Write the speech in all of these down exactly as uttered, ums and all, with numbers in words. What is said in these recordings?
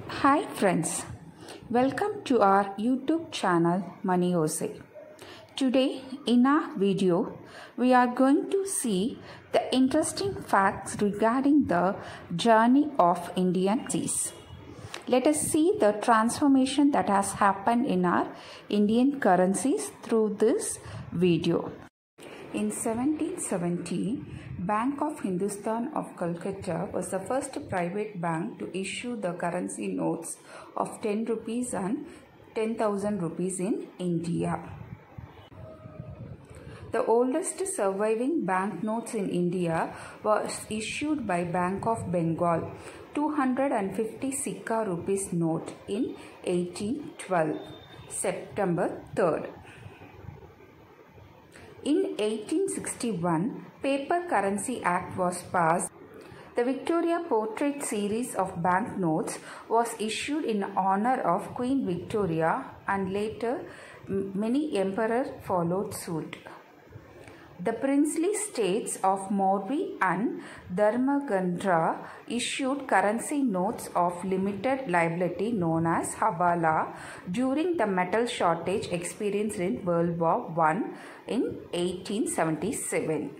Hi friends, welcome to our YouTube channel Money Osai. Today in our video we are going to see the interesting facts regarding the journey of Indian currencies. Let us see the transformation that has happened in our Indian currencies through this video. In seventeen seventy, Bank of Hindustan of Calcutta was the first private bank to issue the currency notes of ten rupees and ten thousand rupees in India. The oldest surviving banknotes in India was issued by Bank of Bengal, two hundred fifty Sikka rupees note in eighteen twelve, September third. In eighteen sixty-one, Paper Currency Act was passed. The Victoria Portrait series of banknotes was issued in honor of Queen Victoria, and later many emperors followed suit. The princely states of Morbi and Dharmagandra issued currency notes of limited liability known as Hawala during the metal shortage experienced in World War One in eighteen seventy-seven.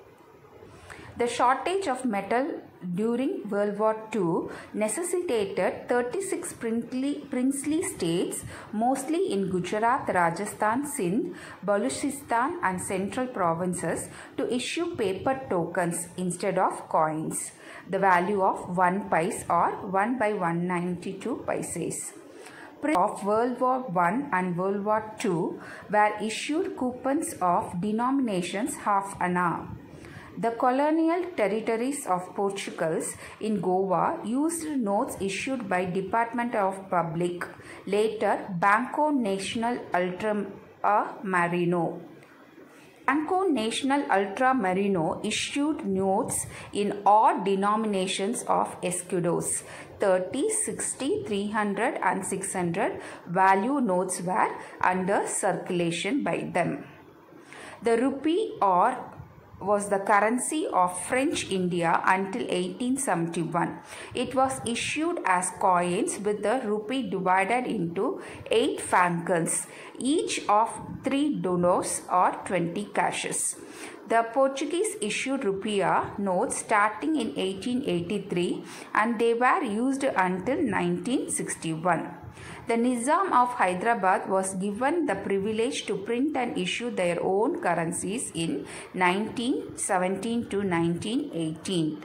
The shortage of metal during World War Two necessitated thirty-six princely, princely states, mostly in Gujarat, Rajasthan, Sindh, Baluchistan and central provinces, to issue paper tokens instead of coins, the value of one paise or one by one ninety-two paises. Of World War One and World War Two were issued coupons of denominations half anna. The colonial territories of Portugal in Goa used notes issued by Department of Public, later Banco Nacional Ultramarino. Banco Nacional Ultramarino issued notes in all denominations of escudos. thirty, sixty, three hundred and six hundred value notes were under circulation by them. The rupee or was the currency of French India until eighteen seventy-one. It was issued as coins with the rupee divided into eight francons, each of three dollars or twenty cashes. The Portuguese issued rupiah notes starting in eighteen eighty-three and they were used until nineteen sixty-one. The Nizam of Hyderabad was given the privilege to print and issue their own currencies in nineteen seventeen to nineteen eighteen.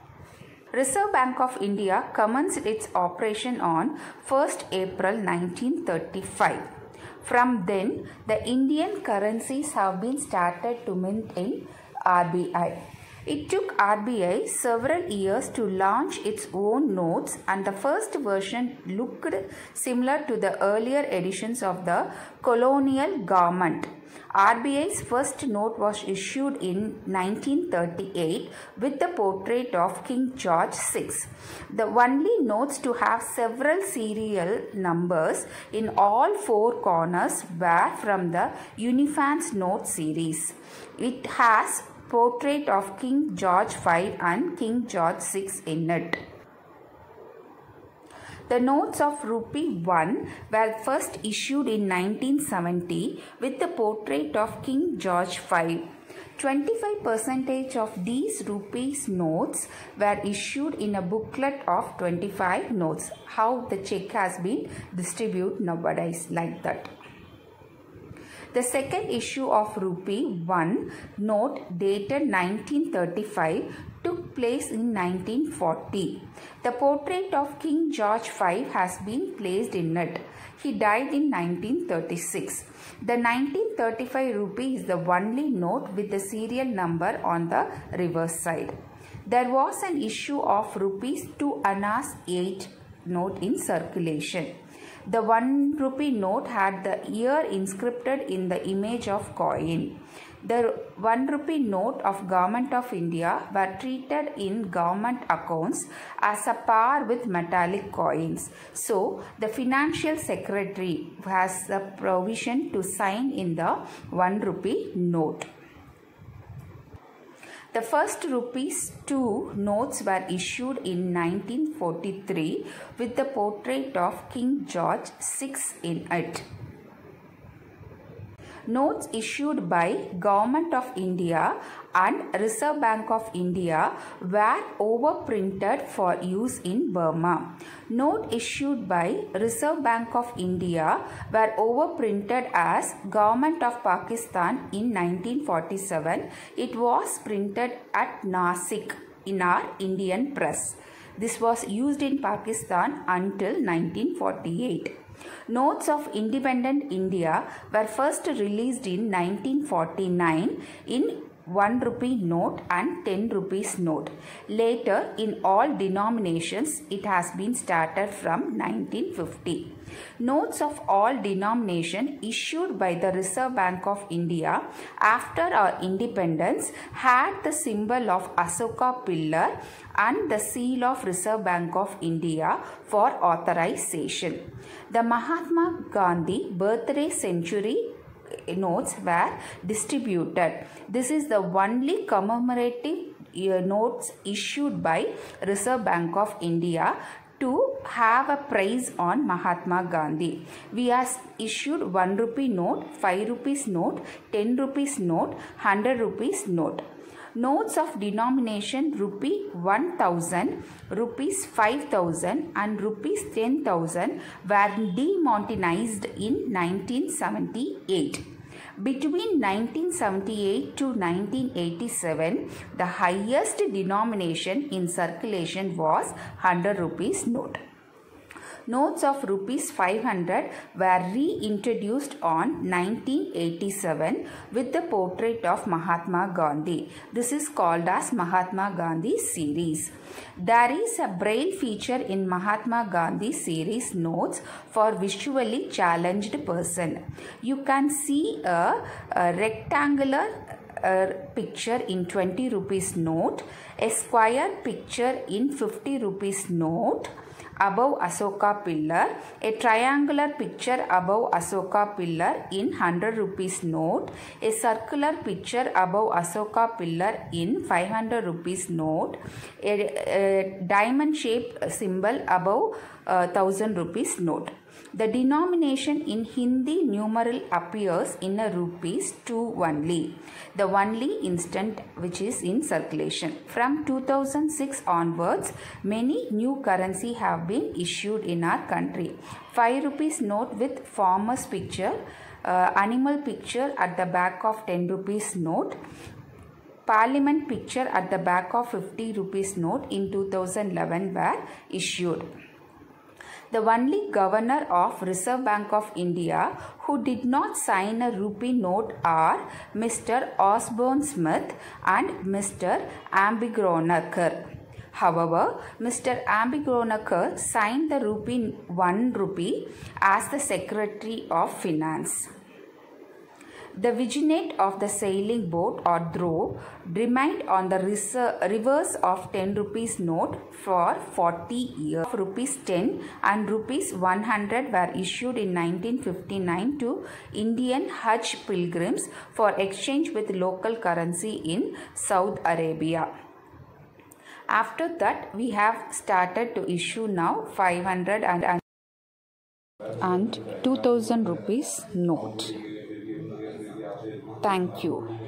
Reserve Bank of India commenced its operation on first April nineteen thirty-five. From then, the Indian currencies have been started to mint in R B I. It took R B I several years to launch its own notes, and the first version looked similar to the earlier editions of the colonial government. R B I's first note was issued in nineteen thirty-eight with the portrait of King George the sixth. The only notes to have several serial numbers in all four corners were from the Unifans note series. It has portrait of King George the fifth and King George the sixth in it. The notes of rupee one were first issued in nineteen seventy with the portrait of King George the fifth. twenty-five percent of these rupees notes were issued in a booklet of twenty-five notes. How the check has been distributed nowadays, like that. The second issue of rupee one note dated nineteen thirty-five took place in nineteen forty. The portrait of King George the fifth has been placed in it. He died in nineteen thirty-six. The nineteen thirty-five rupee is the only note with the serial number on the reverse side. There was an issue of rupees two annas eight note in circulation. The one rupee note had the year inscribed in the image of coin. The one rupee note of Government of India were treated in government accounts as a par with metallic coins. So, the Financial Secretary has the provision to sign in the one rupee note. The first rupees two notes were issued in nineteen forty-three with the portrait of King George the sixth in it. Notes issued by Government of India and Reserve Bank of India were overprinted for use in Burma. Note issued by Reserve Bank of India were overprinted as Government of Pakistan in nineteen forty-seven. It was printed at Nasik in our Indian press. This was used in Pakistan until nineteen forty-eight. Notes of independent India were first released in nineteen forty-nine in one rupee note and ten rupees note. Later, in all denominations, it has been started from nineteen fifty. Notes of all denomination issued by the Reserve Bank of India after our independence had the symbol of Asoka pillar and the seal of Reserve Bank of India for authorization. The Mahatma Gandhi birthday century notes were distributed. This is the only commemorative notes issued by Reserve Bank of India to have a prize on Mahatma Gandhi. We have issued one rupee note, five rupees note, ten rupees note, one hundred rupees note. Notes of denomination rupee one thousand, rupees five thousand and rupees ten thousand were demonetized in nineteen seventy-eight. Between nineteen seventy-eight to nineteen eighty-seven, the highest denomination in circulation was one hundred rupees note. Notes of rupees five hundred were reintroduced on nineteen eighty-seven with the portrait of Mahatma Gandhi. This is called as Mahatma Gandhi series. There is a braille feature in Mahatma Gandhi series notes for visually challenged person. You can see a, a rectangular uh, picture in twenty rupees note, a square picture in fifty rupees note above Asoka pillar, a triangular picture above Asoka pillar in one hundred rupees note, a circular picture above Asoka pillar in five hundred rupees note, a, a diamond shaped symbol above uh, one thousand rupees note. The denomination in Hindi numeral appears in a rupees two only, the only instant which is in circulation. From two thousand six onwards, many new currency have been issued in our country. five rupees note with farmer's picture, uh, animal picture at the back of ten rupees note, Parliament picture at the back of fifty rupees note in two thousand eleven were issued. The only governor of Reserve Bank of India who did not sign a rupee note are Mister Osborne Smith and Mister Ambigronakar. However, Mister Ambigronakar signed the rupee one rupee as the Secretary of Finance. The vignette of the sailing boat or drove remained on the reverse of ten rupees note for forty years. Rupees ten and rupees one hundred were issued in nineteen fifty-nine to Indian Hajj pilgrims for exchange with local currency in Saudi Arabia. After that, we have started to issue now five hundred and, and two thousand rupees note. Thank you.